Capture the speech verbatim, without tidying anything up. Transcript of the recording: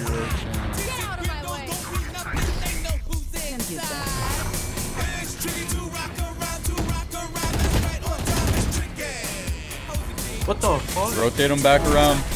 situation. Get out of my way. What the fuck? Rotate him back around.